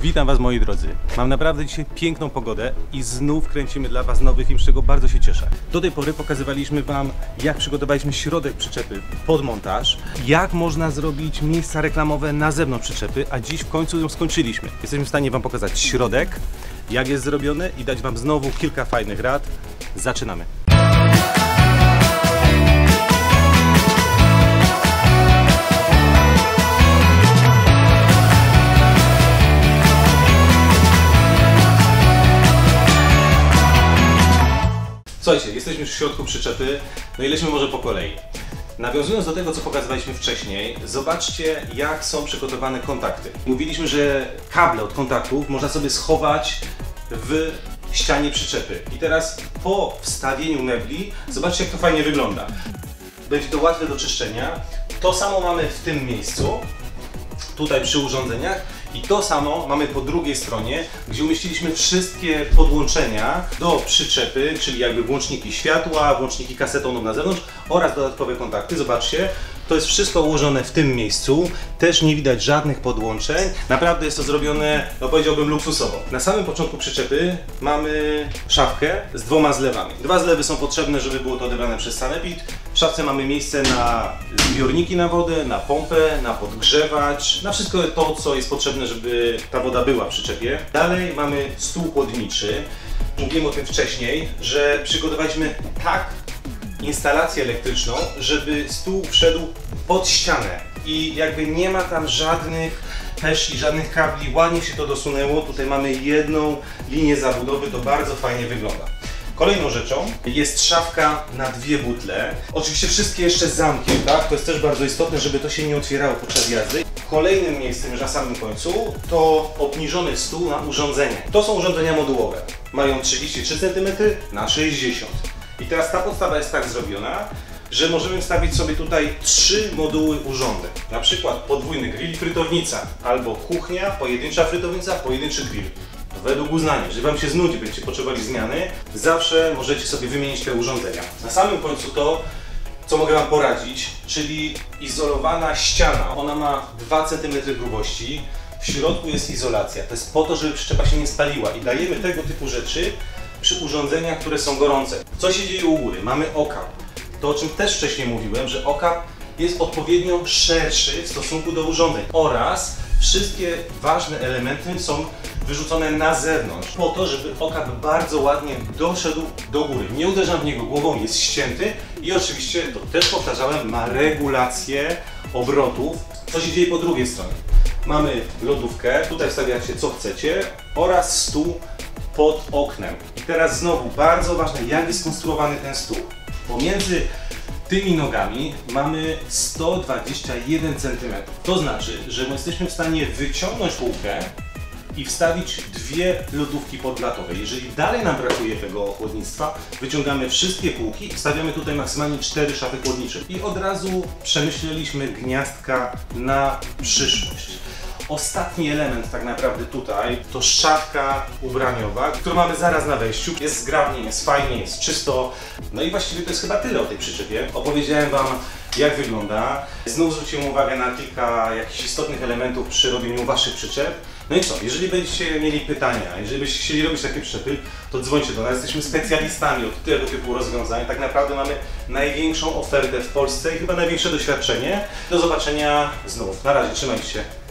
Witam Was, moi drodzy. Mam naprawdę dzisiaj piękną pogodę i znów kręcimy dla Was nowy film, z czego bardzo się cieszę. Do tej pory pokazywaliśmy Wam, jak przygotowaliśmy środek przyczepy pod montaż, jak można zrobić miejsca reklamowe na zewnątrz przyczepy, a dziś w końcu ją skończyliśmy. Jesteśmy w stanie Wam pokazać środek, jak jest zrobiony i dać Wam znowu kilka fajnych rad. Zaczynamy. Słuchajcie, jesteśmy już w środku przyczepy, no i lećmy może po kolei. Nawiązując do tego, co pokazywaliśmy wcześniej, zobaczcie, jak są przygotowane kontakty. Mówiliśmy, że kable od kontaktów można sobie schować w ścianie przyczepy. I teraz po wstawieniu mebli, zobaczcie, jak to fajnie wygląda. Będzie to łatwe do czyszczenia. To samo mamy w tym miejscu, tutaj przy urządzeniach. I to samo mamy po drugiej stronie, gdzie umieściliśmy wszystkie podłączenia do przyczepy, czyli jakby włączniki światła, włączniki kasetonu na zewnątrz oraz dodatkowe kontakty. Zobaczcie, to jest wszystko ułożone w tym miejscu, też nie widać żadnych podłączeń. Naprawdę jest to zrobione, no powiedziałbym, luksusowo. Na samym początku przyczepy mamy szafkę z dwoma zlewami. Dwa zlewy są potrzebne, żeby było to odebrane przez sanepid. W szafce mamy miejsce na zbiorniki na wodę, na pompę, na podgrzewacz, na wszystko to, co jest potrzebne, żeby ta woda była w przyczepie. Dalej mamy stół chłodniczy. Mówiłem o tym wcześniej, że przygotowaliśmy tak instalację elektryczną, żeby stół wszedł pod ścianę i jakby nie ma tam żadnych peszli, żadnych kabli, ładnie się to dosunęło. Tutaj mamy jedną linię zabudowy, to bardzo fajnie wygląda. Kolejną rzeczą jest szafka na dwie butle. Oczywiście wszystkie jeszcze z zamkiem, tak? To jest też bardzo istotne, żeby to się nie otwierało podczas jazdy. Kolejnym miejscem już na samym końcu to obniżony stół na urządzenia. To są urządzenia modułowe. Mają 33 cm na 60 cm. I teraz ta podstawa jest tak zrobiona, że możemy wstawić sobie tutaj 3 moduły urządzeń. Na przykład podwójny grill, frytownica, albo kuchnia, pojedyncza frytownica, pojedynczy grill. Według uznania, jeżeli Wam się znudzi, będziecie potrzebowali zmiany, zawsze możecie sobie wymienić te urządzenia. Na samym końcu to, co mogę Wam poradzić, czyli izolowana ściana. Ona ma 2 cm grubości, w środku jest izolacja. To jest po to, żeby przyczepa się nie spaliła i dajemy tego typu rzeczy przy urządzeniach, które są gorące. Co się dzieje u góry? Mamy okap. To, o czym też wcześniej mówiłem, że okap jest odpowiednio szerszy w stosunku do urządzeń oraz wszystkie ważne elementy są wyrzucone na zewnątrz po to, żeby okap bardzo ładnie doszedł do góry. Nie uderzam w niego głową, jest ścięty i oczywiście, to też powtarzałem, ma regulację obrotów. Co się dzieje po drugiej stronie? Mamy lodówkę, tutaj wstawiacie co chcecie oraz stół pod oknem. I teraz znowu bardzo ważne, jak jest skonstruowany ten stół. Pomiędzy tymi nogami mamy 121 cm. To znaczy, że jesteśmy w stanie wyciągnąć półkę i wstawić 2 lodówki podlatowe. Jeżeli dalej nam brakuje tego chłodnictwa, wyciągamy wszystkie półki i wstawiamy tutaj maksymalnie 4 szafy chłodnicze. I od razu przemyśleliśmy gniazdka na przyszłość. Ostatni element tak naprawdę tutaj to szafka ubraniowa, którą mamy zaraz na wejściu. Jest zgrabnie, jest fajnie, jest czysto. No i właściwie to jest chyba tyle o tej przyczepie. Opowiedziałem Wam, jak wygląda. Znów zwróciłem uwagę na kilka jakichś istotnych elementów przy robieniu Waszych przyczep. No i co, jeżeli będziecie mieli pytania, jeżeli byście chcieli robić takie przyczepy, to dzwońcie do nas. Jesteśmy specjalistami od tego typu rozwiązań. Tak naprawdę mamy największą ofertę w Polsce i chyba największe doświadczenie. Do zobaczenia znów. Na razie, trzymajcie się.